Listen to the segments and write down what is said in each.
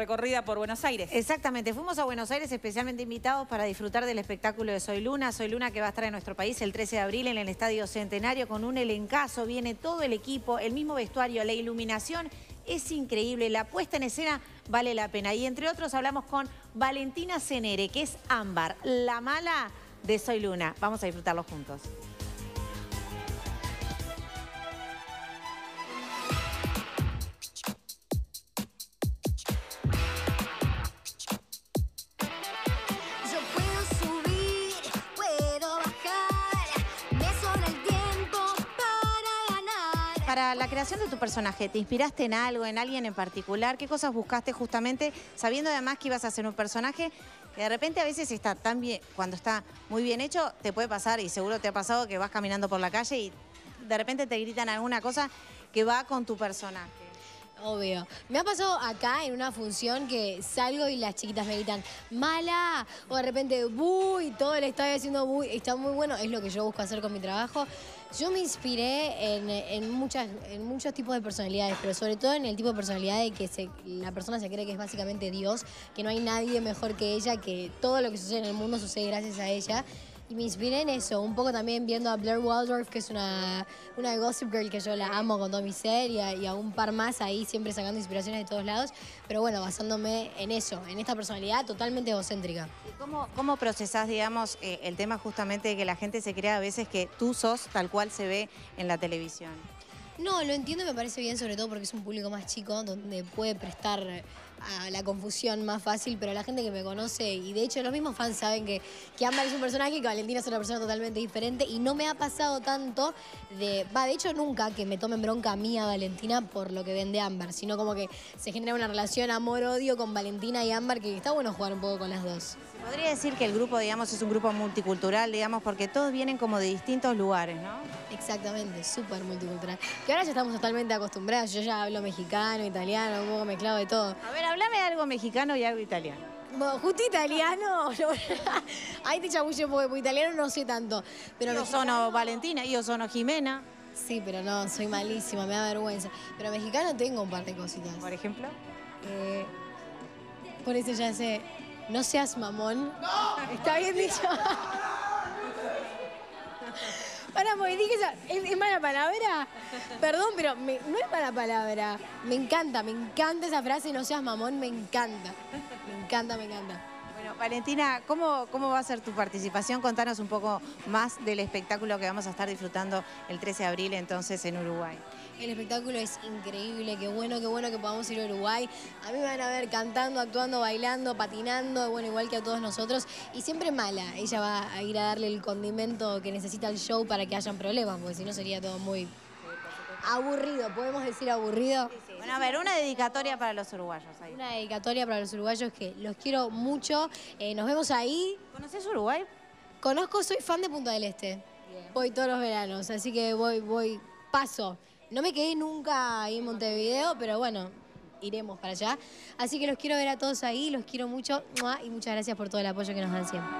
recorrida por Buenos Aires. Exactamente, fuimos a Buenos Aires especialmente invitados para disfrutar del espectáculo de Soy Luna. Soy Luna que va a estar en nuestro país el 13 de abril en el Estadio Centenario con un elencazo. Viene todo el equipo, el mismo vestuario, la iluminación es increíble. La puesta en escena vale la pena. Y entre otros hablamos con Valentina Cenere, que es Ámbar, la mala de Soy Luna. Vamos a disfrutarlo juntos. Para la creación de tu personaje, ¿te inspiraste en algo, en alguien en particular? ¿Qué cosas buscaste justamente sabiendo además que ibas a hacer un personaje que de repente a veces está tan bien, cuando está muy bien hecho, te puede pasar y seguro te ha pasado que vas caminando por la calle y de repente te gritan alguna cosa que va con tu personaje? Obvio. Me ha pasado acá en una función que salgo y las chiquitas me gritan ¡mala! O de repente ¡bu! Y todo el estadio haciendo ¡bu! Está muy bueno, es lo que yo busco hacer con mi trabajo. Yo me inspiré en muchos tipos de personalidades, pero sobre todo en el tipo de personalidad de que la persona se cree que es básicamente Dios, que no hay nadie mejor que ella, que todo lo que sucede en el mundo sucede gracias a ella. Y me inspiré en eso, un poco también viendo a Blair Waldorf, que es una Gossip Girl que yo la amo con todo mi ser, y a un par más ahí siempre sacando inspiraciones de todos lados. Pero bueno, basándome en eso, en esta personalidad totalmente egocéntrica. ¿Y cómo procesás, digamos, el tema justamente de que la gente se crea a veces que tú sos tal cual se ve en la televisión? No, lo entiendo y me parece bien, sobre todo porque es un público más chico, donde puede prestar a la confusión más fácil, pero la gente que me conoce, y de hecho los mismos fans saben que Ámbar es un personaje y que Valentina es una persona totalmente diferente, y no me ha pasado tanto de hecho nunca que me tomen bronca a mí, a Valentina, por lo que ven de Ámbar, sino como que se genera una relación amor-odio con Valentina y Ámbar, que está bueno jugar un poco con las dos. Podría decir que el grupo, digamos, es un grupo multicultural, digamos, porque todos vienen como de distintos lugares, ¿no? Exactamente, súper multicultural. Que ahora ya estamos totalmente acostumbrados, yo ya hablo mexicano, italiano, un poco mezclado de todo. A ver, háblame algo mexicano y algo italiano. Bueno, justo italiano, ahí te chamulle un poco, porque italiano no sé tanto. Pero Io sono Valentina, io sono Jimena. Sí, pero no, soy malísima, me da vergüenza. Pero mexicano tengo un par de cositas. ¿Por ejemplo? Por eso ya sé, no seas mamón. ¡No! Está bien dicho. Para, porque dije esa, ¿es mala palabra? Perdón, pero no es mala palabra. Me encanta esa frase, no seas mamón, me encanta. Me encanta. Bueno, Valentina, ¿cómo va a ser tu participación? Contanos un poco más del espectáculo que vamos a estar disfrutando el 13 de abril entonces en Uruguay. El espectáculo es increíble, qué bueno que podamos ir a Uruguay. A mí me van a ver cantando, actuando, bailando, patinando, bueno, igual que a todos nosotros. Y siempre Mala, ella va a ir a darle el condimento que necesita el show para que hayan problemas, porque si no sería todo muy aburrido, ¿podemos decir aburrido? Sí. Bueno, a ver, una dedicatoria para los uruguayos ahí. Una dedicatoria para los uruguayos que los quiero mucho. Nos vemos ahí. ¿Conoces Uruguay? Conozco, soy fan de Punta del Este. Bien. Voy todos los veranos, así que paso. No me quedé nunca ahí en Montevideo, pero bueno, iremos para allá. Así que los quiero ver a todos ahí, los quiero mucho y muchas gracias por todo el apoyo que nos dan siempre.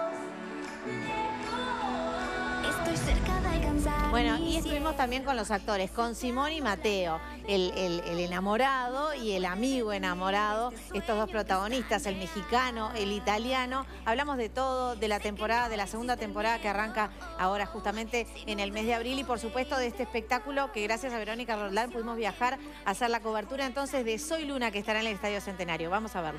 Bueno, y estuvimos también con los actores, con Simón y Mateo, el enamorado y el amigo enamorado, estos dos protagonistas, el mexicano, el italiano. Hablamos de todo, de la temporada, de la segunda temporada que arranca ahora justamente en el mes de abril y por supuesto de este espectáculo que gracias a Verónica Roldán pudimos viajar a hacer la cobertura entonces de Soy Luna que estará en el Estadio Centenario. Vamos a verlo.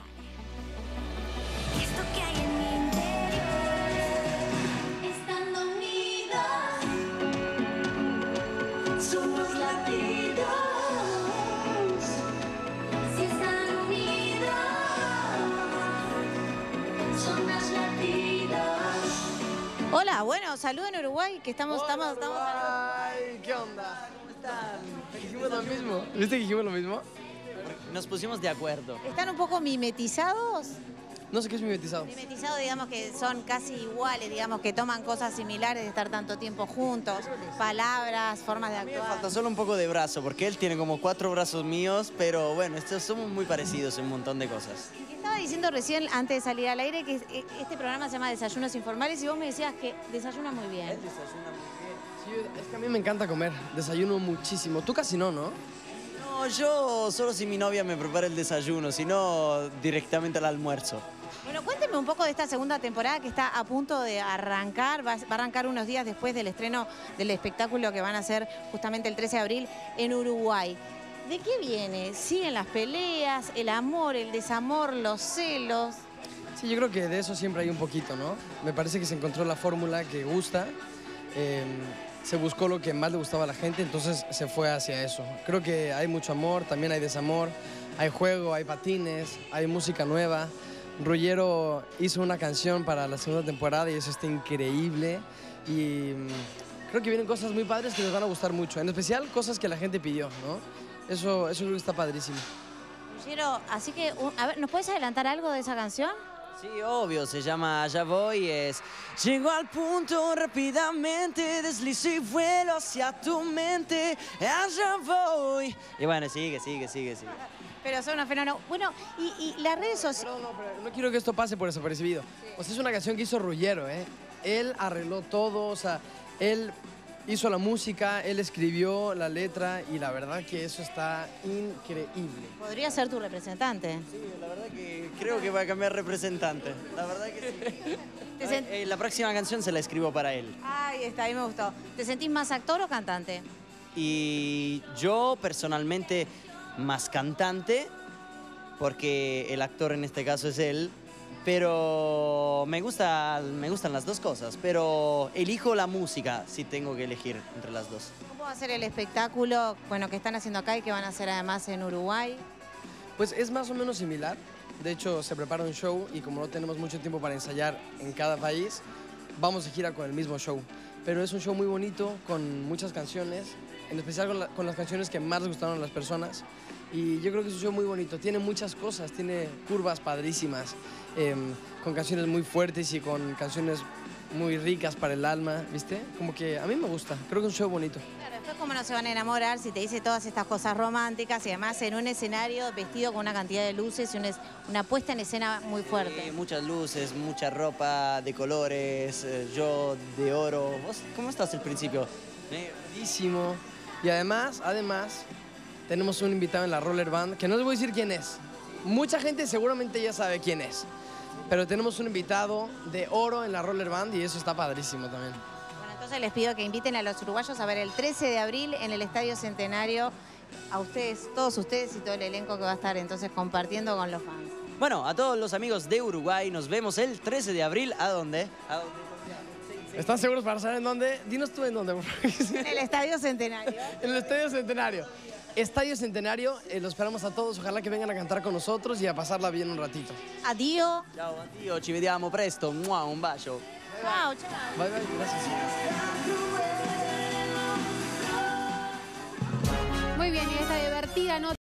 Hola, bueno, saludos en Uruguay, que estamos... Uruguay, ¿qué onda? ¿Cómo están? ¿Dijimos lo mismo? ¿Viste que dijimos lo mismo? Nos pusimos de acuerdo. ¿Están un poco mimetizados? No sé qué es mimetizado. Mimetizado, digamos que son casi iguales, digamos que toman cosas similares de estar tanto tiempo juntos, palabras, formas de A mí me actuar. falta solo un poco de brazo, porque él tiene como 4 brazos míos, pero bueno, somos muy parecidos en un montón de cosas. Estaba diciendo recién, antes de salir al aire, que este programa se llama Desayunos Informales y vos me decías que desayuna muy bien. Él desayuna muy bien. Sí, es que a mí me encanta comer, desayuno muchísimo. Tú casi no, ¿no? No, No, yo solo si mi novia me prepara el desayuno, si no, directamente al almuerzo. Bueno, cuénteme un poco de esta segunda temporada que está a punto de arrancar. Va a arrancar unos días después del estreno del espectáculo que van a hacer justamente el 13 de abril en Uruguay. ¿De qué viene? ¿Siguen las peleas, el amor, el desamor, los celos? Sí, yo creo que de eso siempre hay un poquito, ¿no? Me parece que se encontró la fórmula que gusta, se buscó lo que más le gustaba a la gente, entonces se fue hacia eso. Creo que hay mucho amor, también hay desamor, hay juego, hay patines, hay música nueva. Ruggiero hizo una canción para la segunda temporada y eso está increíble y creo que vienen cosas muy padres que nos van a gustar mucho, en especial cosas que la gente pidió, ¿no? Eso creo que está padrísimo. Ruggiero, así que, a ver, ¿nos puedes adelantar algo de esa canción? Sí, obvio, se llama Allá voy, es... Llego al punto rápidamente, deslizo y vuelo hacia tu mente, allá voy. Y bueno, sigue. Pero son una fenómeno. Bueno, y las redes sociales... Pero no quiero que esto pase por desapercibido. O sea, es una canción que hizo Ruggiero, ¿eh? Él arregló todo, o sea, él hizo la música, él escribió la letra y la verdad que eso está increíble. ¿Podría ser tu representante? Sí, la verdad que creo que va a cambiar representante. La verdad que sí. La próxima canción se la escribo para él. Ahí está, ahí me gustó. ¿Te sentís más actor o cantante? Y yo personalmente más cantante, porque el actor en este caso es él, pero me gustan las dos cosas, pero elijo la música si tengo que elegir entre las dos. ¿Cómo va a ser el espectáculo, bueno, que están haciendo acá y que van a hacer además en Uruguay? Pues es más o menos similar. De hecho, se prepara un show y como no tenemos mucho tiempo para ensayar en cada país, vamos de gira con el mismo show. Pero es un show muy bonito, con muchas canciones, en especial con las canciones que más les gustaron a las personas. Y yo creo que es un show muy bonito. Tiene muchas cosas, tiene curvas padrísimas, con canciones muy fuertes y con canciones muy ricas para el alma, ¿viste? Como que a mí me gusta, creo que es un show bonito. Claro, después cómo no se van a enamorar si te dice todas estas cosas románticas y además en un escenario vestido con una cantidad de luces y una puesta en escena muy fuerte. Muchas luces, mucha ropa de colores, yo de oro. ¿Vos cómo estás al principio? Buenísimo. Y además, tenemos un invitado en la Roller Band, que no les voy a decir quién es. Mucha gente seguramente ya sabe quién es. Pero tenemos un invitado de oro en la Roller Band y eso está padrísimo también. Bueno, entonces les pido que inviten a los uruguayos a ver el 13 de abril en el Estadio Centenario a ustedes, todos ustedes y todo el elenco que va a estar entonces compartiendo con los fans. Bueno, a todos los amigos de Uruguay, nos vemos el 13 de abril. ¿A dónde? ¿Están seguros para saber en dónde? Dinos tú en dónde. En el Estadio Centenario. En el Estadio Centenario. Estadio Centenario, lo esperamos a todos. Ojalá que vengan a cantar con nosotros y a pasarla bien un ratito. Adiós. Ciao, addio, ci vediamo presto. Mua, un bacio. Chao, chao. Bye, bye, gracias. Muy bien, y esta divertida nota.